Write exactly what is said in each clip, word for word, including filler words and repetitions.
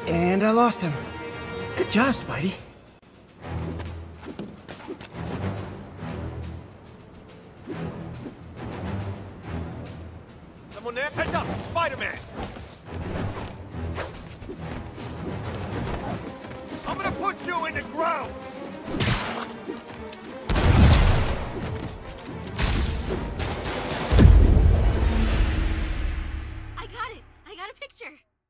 And I lost him. Good job, Spidey. Someone there? Heads up! Spider-Man! I'm gonna put you in the ground! I got it! I got a picture!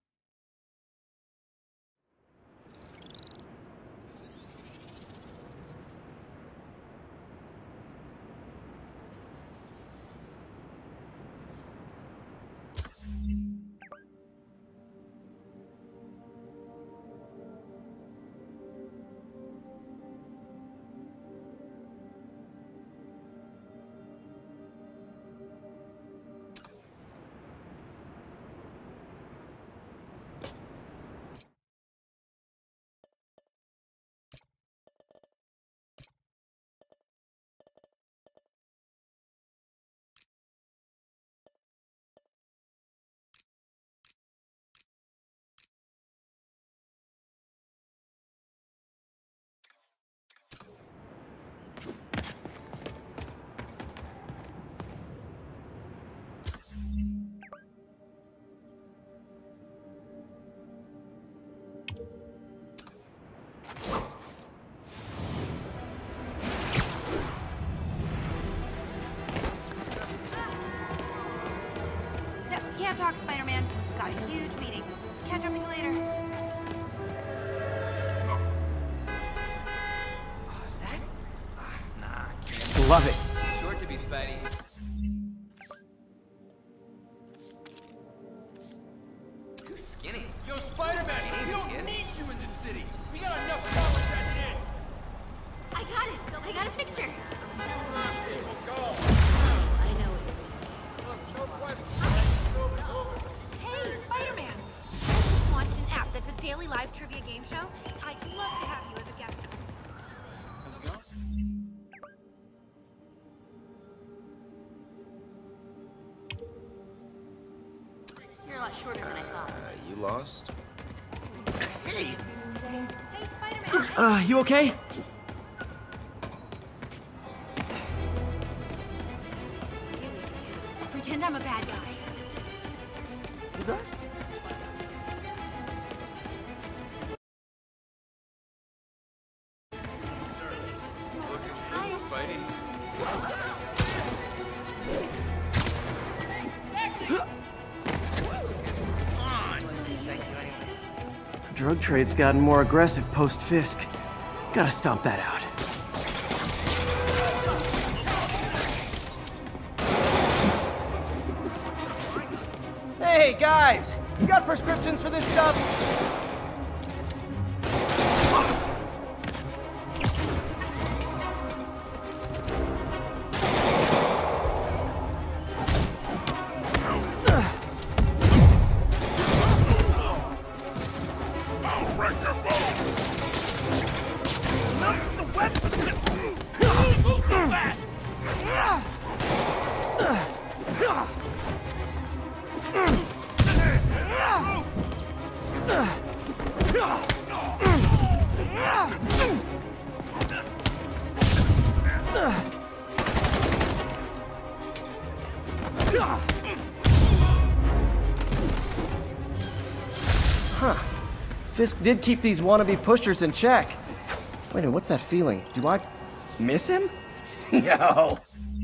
Can't talk, Spider-Man. Got a huge meeting. Catch up with you later. Oh, is that? Ah, nah, can't. Love it. Short to be Spidey. Too skinny. Yo, Spider-Man! Ain't We don't skinny. need you in this city! We got enough problems as it is! I got it! I got a picture! Go! I know it. Hey, Spider-Man! I just launched an app that's a daily live trivia game show. I'd love to have you as a guest host. How's it going? You're a lot shorter than I thought. Uh, you lost? Hey! Hey, Spider-Man! Uh, you okay? Pretend I'm a bad guy. You good? Hi. Spidey. Drug trade's gotten more aggressive post-Fisk. Gotta stomp that out. Hey, guys! You got prescriptions for this stuff? Huh. Fisk did keep these wannabe pushers in check. Wait a minute, what's that feeling? Do I miss him? No.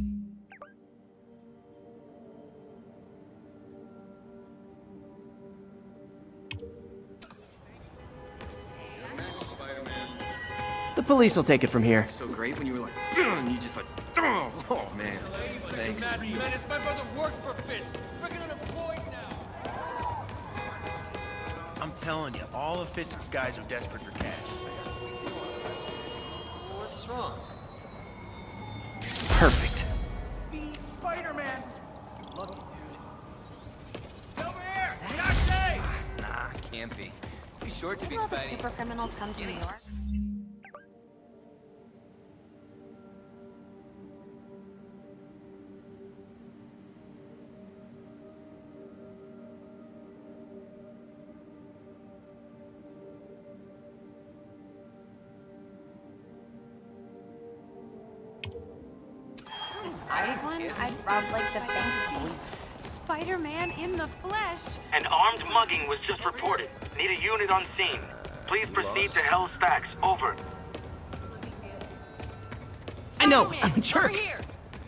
The police will take it from here. So great when you were like, and you just like, oh, oh man. Thanks. Mad Menace, my brother worked for Fisk. Freaking unemployed now. I'm telling you, all of Fisk's guys are desperate for cash. What's wrong? Perfect. Be Spider-Man. Love you, dude. Over here! Taxi! Nah, can't be. Too short to be All the Spidey. super criminals come to New York. kid. I'd rob like the bank. Spider-Man in the flesh. An armed mugging was just reported. Need a unit on scene. Please proceed to Hell Stacks. Over. I know, I'm a jerk. Over here.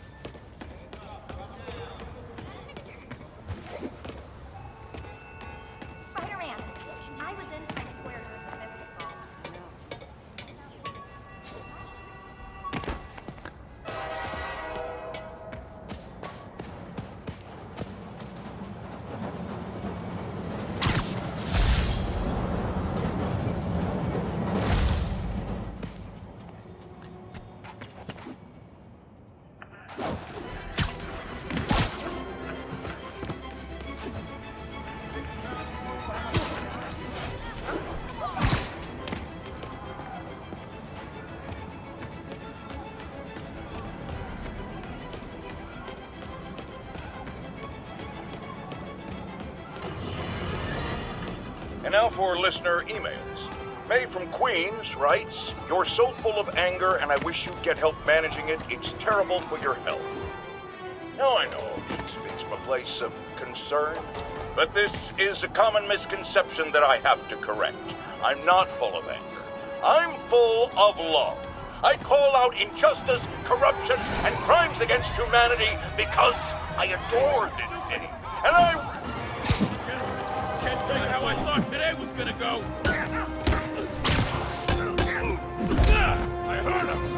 Spider-Man, I was in Times Square during the Fisk assault. And now for listener emails. May from Queens writes, "You're so full of anger and I wish you'd get help managing it. It's terrible for your health." Now I know it speaks from a place of concern, but this is a common misconception that I have to correct. I'm not full of anger. I'm full of love. I call out injustice, corruption, and crimes against humanity because I adore this city. And I... Can't tell you how I thought today was gonna go. I heard him.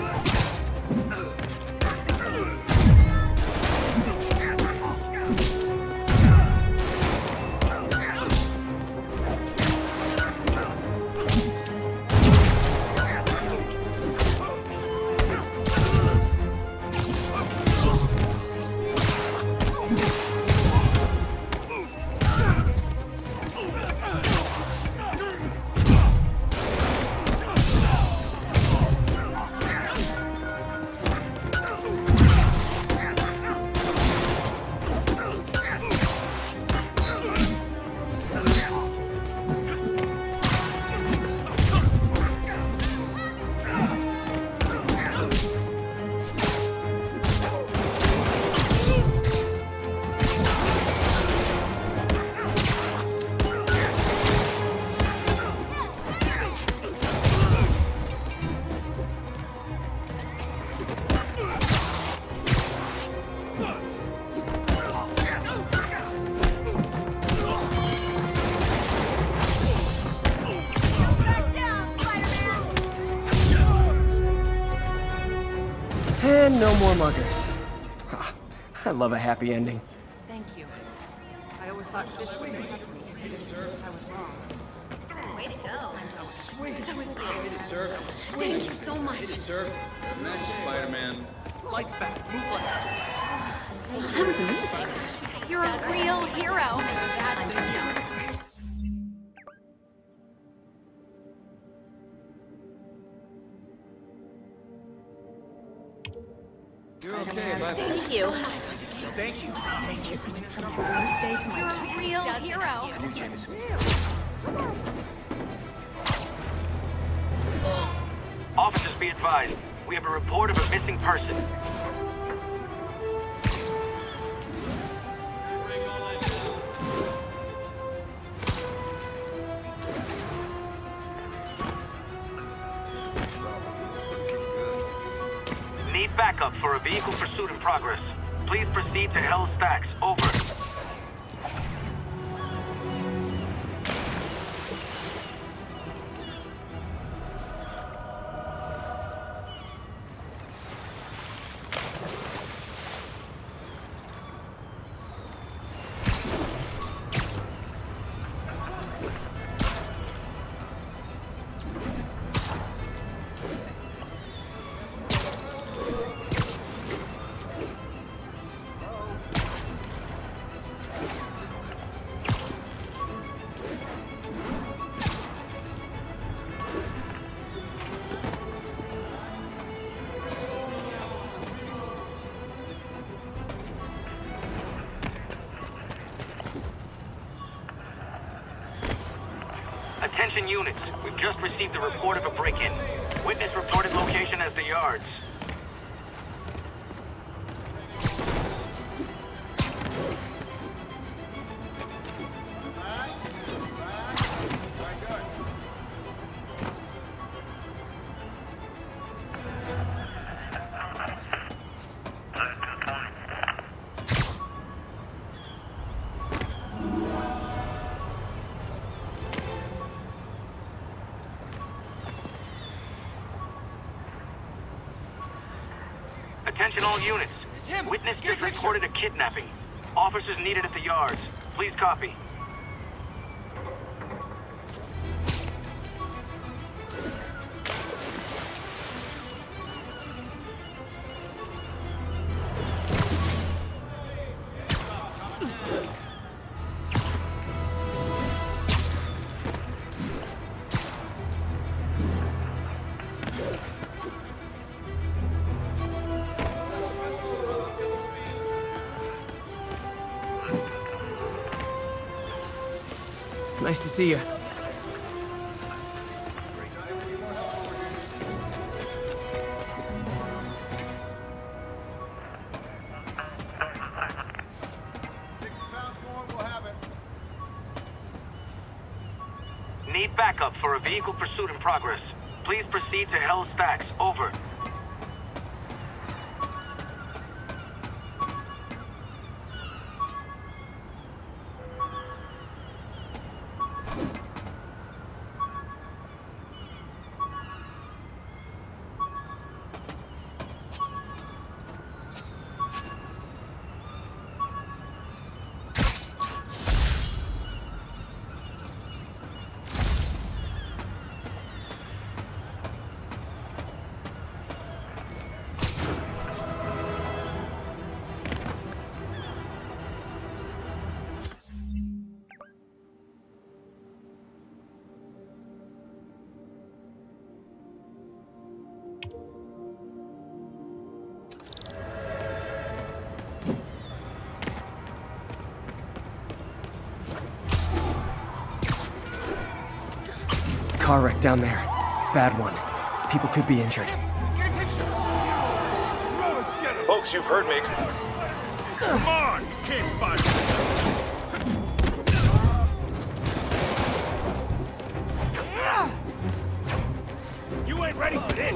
And no more muggers. I love a happy ending. Thank you. I always thought this would be up to me. I was wrong. Way to go. Sweet. That was You weird. deserve it. Thank you so much. You deserve it. Imagine Spider-Man. Lights back. Move left. That was amazing. You're a real hero. You're okay, bye. Thank you. Thank you. Thank you. First day to my You're a real hero. You, Jameson. Officers, be advised. We have a report of a missing person. Need backup for a vehicle pursuit in progress. Please proceed to Hell Stacks. Over. Attention units, we've just received a report of a break-in. Witness reported location as the yards. Attention all units. It's him. Witness Get a just picture. reported a kidnapping. Officers needed at the yards. Please copy. Nice to see you. Need backup for a vehicle pursuit in progress. Please proceed to Hell's Stacks. Over. Car wreck down there. Bad one. People could be injured. Get a picture. Folks, you've heard me. Come on! You can't find me! You ain't ready for this!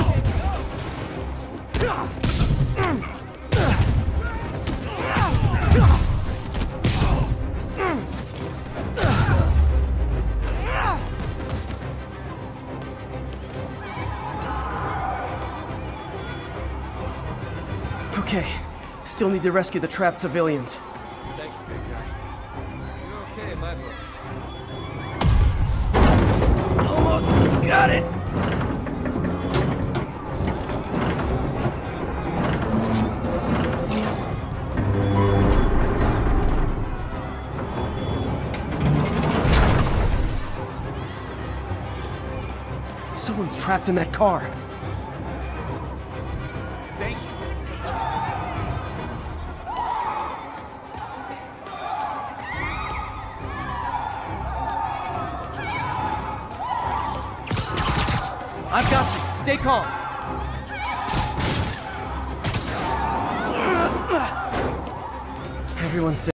Okay. Still need to rescue the trapped civilians. Thanks, big guy. You're okay in my book. Almost got it! Someone's trapped in that car. Thank you. I've got you. Stay calm. Everyone's safe.